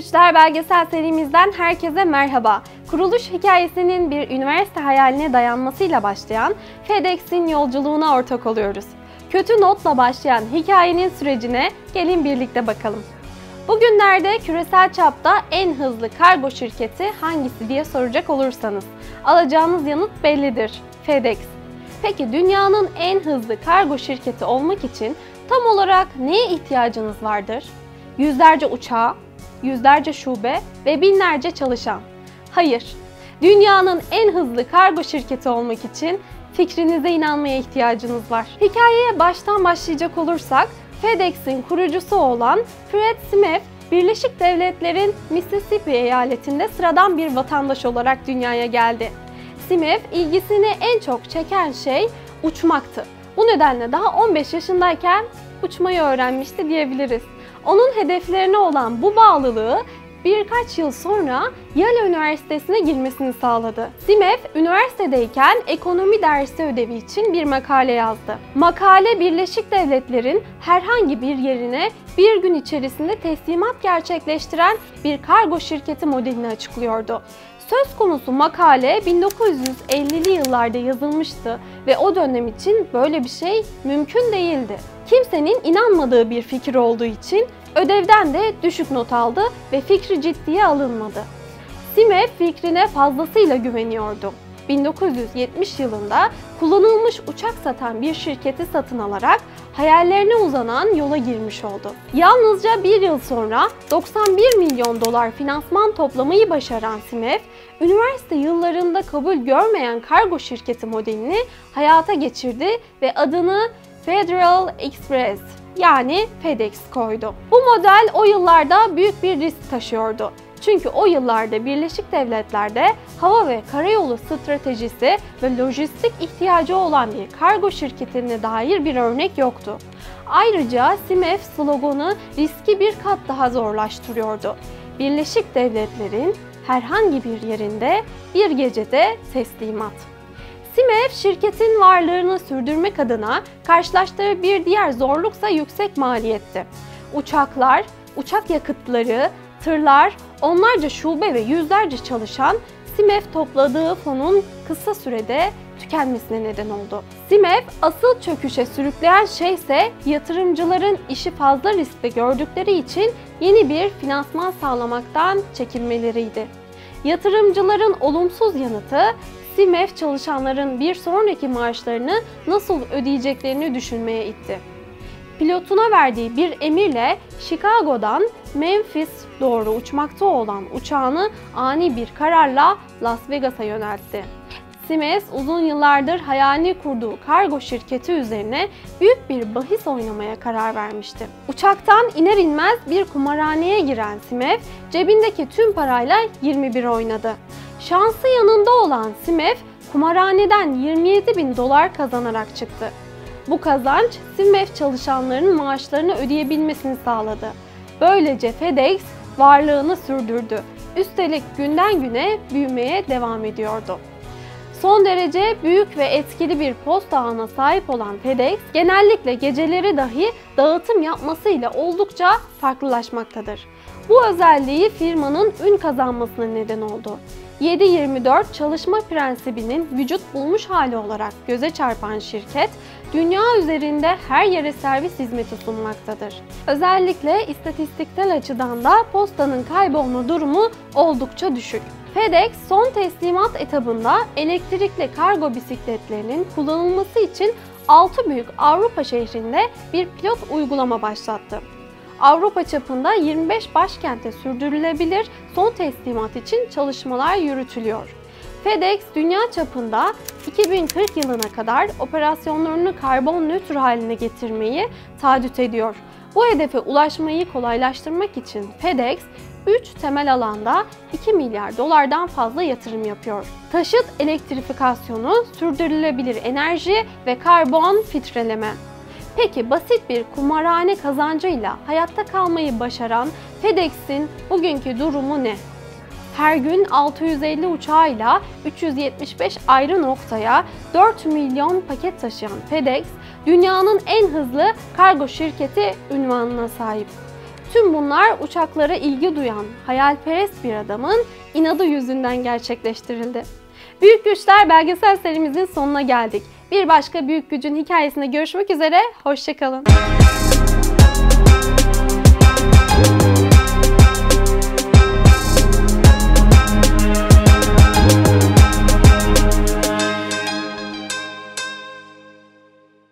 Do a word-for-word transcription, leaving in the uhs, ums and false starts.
Güçler belgesel serimizden herkese merhaba. Kuruluş hikayesinin bir üniversite hayaline dayanmasıyla başlayan FedEx'in yolculuğuna ortak oluyoruz. Kötü notla başlayan hikayenin sürecine gelin birlikte bakalım. Bugünlerde küresel çapta en hızlı kargo şirketi hangisi diye soracak olursanız alacağınız yanıt bellidir: FedEx. Peki dünyanın en hızlı kargo şirketi olmak için tam olarak neye ihtiyacınız vardır? Yüzlerce uçağa, yüzlerce şube ve binlerce çalışan. Hayır, dünyanın en hızlı kargo şirketi olmak için fikrinize inanmaya ihtiyacınız var. Hikayeye baştan başlayacak olursak, FedEx'in kurucusu olan Fred Smith, Birleşik Devletler'in Mississippi eyaletinde sıradan bir vatandaş olarak dünyaya geldi. Smith, ilgisini en çok çeken şey uçmaktı. Bu nedenle daha on beş yaşındayken uçmayı öğrenmişti diyebiliriz. Onun hedeflerine olan bu bağlılığı birkaç yıl sonra Yale Üniversitesi'ne girmesini sağladı. Smith, üniversitedeyken ekonomi dersi ödevi için bir makale yazdı. Makale, Birleşik Devletler'in herhangi bir yerine bir gün içerisinde teslimat gerçekleştiren bir kargo şirketi modelini açıklıyordu. Söz konusu makale bin dokuz yüz ellili yıllarda yazılmıştı ve o dönem için böyle bir şey mümkün değildi. Kimsenin inanmadığı bir fikir olduğu için ödevden de düşük not aldı ve fikri ciddiye alınmadı. Smith fikrine fazlasıyla güveniyordu. bin dokuz yüz yetmiş yılında kullanılmış uçak satan bir şirketi satın alarak hayallerine uzanan yola girmiş oldu. Yalnızca bir yıl sonra doksan bir milyon dolar finansman toplamayı başaran Smith, üniversite yıllarında kabul görmeyen kargo şirketi modelini hayata geçirdi ve adını Federal Express yani FedEx koydu. Bu model o yıllarda büyük bir risk taşıyordu. Çünkü o yıllarda Birleşik Devletler'de hava ve karayolu stratejisi ve lojistik ihtiyacı olan bir kargo şirketine dair bir örnek yoktu. Ayrıca Smith sloganı riski bir kat daha zorlaştırıyordu. Birleşik Devletler'in herhangi bir yerinde bir gecede teslimat. Smith, şirketin varlığını sürdürmek adına karşılaştığı bir diğer zorluksa yüksek maliyetti. Uçaklar, uçak yakıtları, tırlar, onlarca şube ve yüzlerce çalışan Smith topladığı fonun kısa sürede tükenmesine neden oldu. Smith, asıl çöküşe sürükleyen şey ise yatırımcıların işi fazla riskli gördükleri için yeni bir finansman sağlamaktan çekinmeleriydi. Yatırımcıların olumsuz yanıtı, Smith çalışanların bir sonraki maaşlarını nasıl ödeyeceklerini düşünmeye itti. Pilotuna verdiği bir emirle Chicago'dan Memphis doğru uçmakta olan uçağını ani bir kararla Las Vegas'a yöneltti. Smith uzun yıllardır hayalini kurduğu kargo şirketi üzerine büyük bir bahis oynamaya karar vermişti. Uçaktan iner inmez bir kumarhaneye giren Smith cebindeki tüm parayla yirmi bir oynadı. Şansı yanında olan Smith kumarhaneden yirmi yedi bin dolar kazanarak çıktı. Bu kazanç Smith çalışanların maaşlarını ödeyebilmesini sağladı. Böylece FedEx varlığını sürdürdü. Üstelik günden güne büyümeye devam ediyordu. Son derece büyük ve etkili bir posta ağına sahip olan FedEx, genellikle geceleri dahi dağıtım yapmasıyla oldukça farklılaşmaktadır. Bu özelliği firmanın ün kazanmasına neden oldu. yedi yirmi dört çalışma prensibinin vücut bulmuş hali olarak göze çarpan şirket, dünya üzerinde her yere servis hizmeti sunmaktadır. Özellikle istatistiksel açıdan da postanın kaybolma durumu oldukça düşük. FedEx son teslimat etabında elektrikli kargo bisikletlerinin kullanılması için altı büyük Avrupa şehrinde bir pilot uygulama başlattı. Avrupa çapında yirmi beş başkente sürdürülebilir son teslimat için çalışmalar yürütülüyor. FedEx dünya çapında iki bin kırk yılına kadar operasyonlarını karbon nötr haline getirmeyi taahhüt ediyor. Bu hedefe ulaşmayı kolaylaştırmak için FedEx, üç temel alanda iki milyar dolardan fazla yatırım yapıyor. Taşıt elektrifikasyonu, sürdürülebilir enerji ve karbon filtreleme. Peki basit bir kumarhane kazancıyla hayatta kalmayı başaran FedEx'in bugünkü durumu ne? Her gün altı yüz elli uçağıyla üç yüz yetmiş beş ayrı noktaya dört milyon paket taşıyan FedEx, dünyanın en hızlı kargo şirketi unvanına sahip. Tüm bunlar uçaklara ilgi duyan, hayalperest bir adamın inadı yüzünden gerçekleştirildi. Büyük Güçler belgesel serimizin sonuna geldik. Bir başka büyük gücün hikayesinde görüşmek üzere, hoşça kalın.